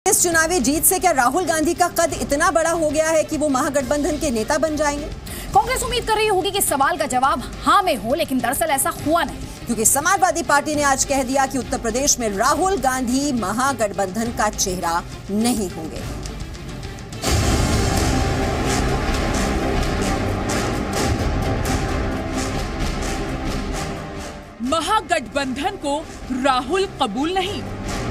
इस चुनावी जीत से क्या राहुल गांधी का कद इतना बड़ा हो गया है कि वो महागठबंधन के नेता बन जाएंगे? कांग्रेस उम्मीद कर रही होगी कि सवाल का जवाब हाँ में हो, लेकिन दरअसल ऐसा हुआ नहीं, क्योंकि समाजवादी पार्टी ने आज कह दिया कि उत्तर प्रदेश में राहुल गांधी महागठबंधन का चेहरा नहीं होंगे। महागठबंधन को राहुल कबूल नहीं।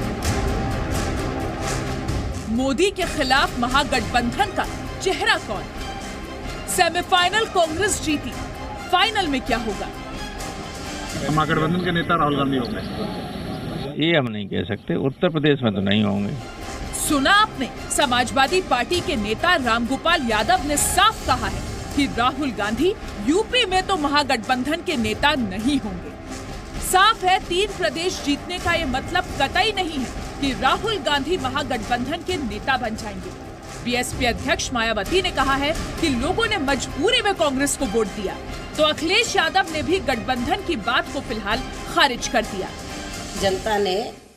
मोदी के खिलाफ महागठबंधन का चेहरा कौन? सेमीफाइनल कांग्रेस जीती, फाइनल में क्या होगा? महागठबंधन के नेता राहुल गांधी होंगे? ये हम नहीं कह सकते, उत्तर प्रदेश में तो नहीं होंगे। सुना आपने, समाजवादी पार्टी के नेता रामगोपाल यादव ने साफ कहा है कि राहुल गांधी यूपी में तो महागठबंधन के नेता नहीं होंगे। साफ है, 3 प्रदेश जीतने का ये मतलब कतई नहीं है कि राहुल गांधी महागठबंधन के नेता बन जाएंगे। बीएसपी अध्यक्ष मायावती ने कहा है कि लोगों ने मजबूरी में कांग्रेस को वोट दिया, तो अखिलेश यादव ने भी गठबंधन की बात को फिलहाल खारिज कर दिया। जनता ने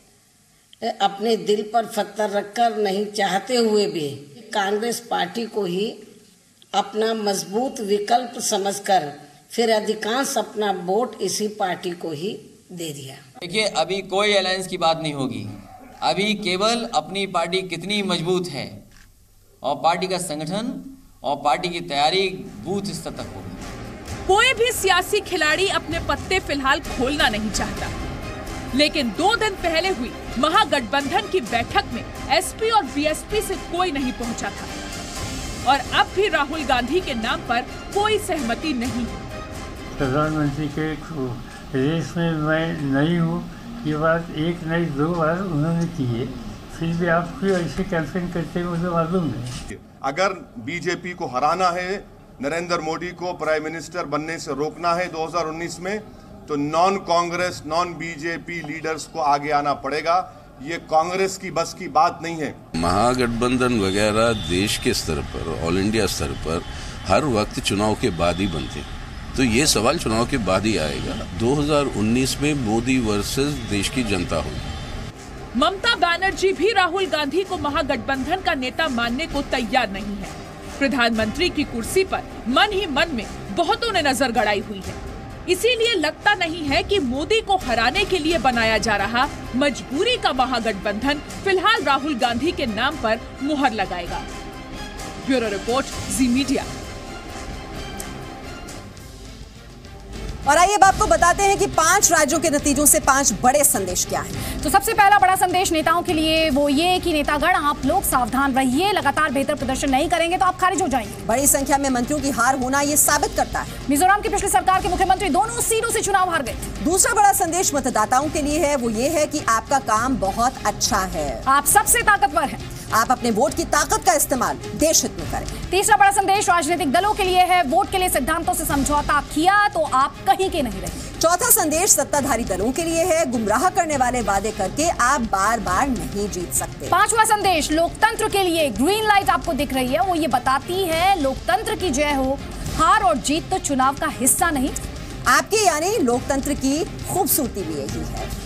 अपने दिल पर पत्थर रखकर नहीं चाहते हुए भी कांग्रेस पार्टी को ही अपना मजबूत विकल्प समझकर फिर अधिकांश अपना वोट इसी पार्टी को ही दे दिया। देखिए, अभी कोई अलायंस की बात नहीं होगी। अभी केवल अपनी पार्टी कितनी मजबूत है और पार्टी का संगठन और पार्टी की तैयारी बूथ स्तर तक होगी। कोई भी सियासी खिलाड़ी अपने पत्ते फिलहाल खोलना नहीं चाहता, लेकिन 2 दिन पहले हुई महागठबंधन की बैठक में एसपी और बीएसपी से कोई नहीं पहुंचा था और अब भी राहुल गांधी के नाम पर कोई सहमति नहीं है। प्रधानमंत्री के रेस में मैं नहीं हूँ, ये बात एक नहीं 2 बार उन्होंने की है, फिर भी आप क्यों ऐसे कैंपेन करते हैं मुझे मालूम नहीं। अगर बीजेपी को हराना है, नरेंद्र मोदी को प्राइम मिनिस्टर बनने से रोकना है 2019 में, तो non Congress non BJP leaders को आगे आना पड़ेगा। ये कांग्रेस की बस की बात नहीं है। महागठबंधन वगैरह देश के स्तर पर, ऑल इंडिया स्तर पर हर वक्त चुनाव के बाद ही बनते हैं, तो ये सवाल चुनाव के बाद ही आएगा। 2019 में मोदी वर्सेस देश की जनता होगी। ममता बनर्जी भी राहुल गांधी को महागठबंधन का नेता मानने को तैयार नहीं है। प्रधानमंत्री की कुर्सी पर मन ही मन में बहुतों ने नजर गड़ाई हुई है। इसीलिए लगता नहीं है कि मोदी को हराने के लिए बनाया जा रहा मजबूरी का महागठबंधन फिलहाल राहुल गांधी के नाम पर मुहर लगाएगा। Bureau report, Zee media. और आइए अब आपको बताते हैं कि 5 राज्यों के नतीजों से 5 बड़े संदेश क्या हैं। तो सबसे पहला बड़ा संदेश नेताओं के लिए वो ये कि नेतागण आप लोग सावधान रहिए, लगातार बेहतर प्रदर्शन नहीं करेंगे तो आप खारिज हो जाएंगे। बड़ी संख्या में मंत्रियों की हार होना ये साबित करता है। मिजोरम की पिछली सरकार के मुख्यमंत्री दोनों सीटों से चुनाव हार गए। दूसरा बड़ा संदेश मतदाताओं के लिए है, वो ये है कि आपका काम बहुत अच्छा है, आप सबसे ताकतवर हैं, आप अपने वोट की ताकत का इस्तेमाल देश हित में करें। तीसरा बड़ा संदेश राजनीतिक दलों के लिए है, वोट के लिए सिद्धांतों से समझौता किया तो आप कहीं के नहीं रहे। चौथा संदेश सत्ताधारी दलों के लिए है, गुमराह करने वाले वादे करके आप बार बार नहीं जीत सकते। पांचवा संदेश लोकतंत्र के लिए ग्रीन लाइट आपको दिख रही है, वो ये बताती है लोकतंत्र की जय हो, हार और जीत तो चुनाव का हिस्सा नहीं, आपके यानी लोकतंत्र की खूबसूरती भी यही है।